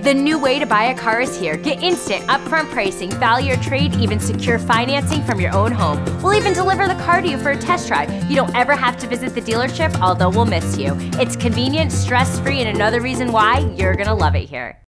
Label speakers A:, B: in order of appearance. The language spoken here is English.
A: The new way to buy a car is here. Get instant, upfront pricing, value your trade, even secure financing from your own home. We'll even deliver the car to you for a test drive. You don't ever have to visit the dealership, although we'll miss you. It's convenient, stress-free, and another reason why you're gonna love it here.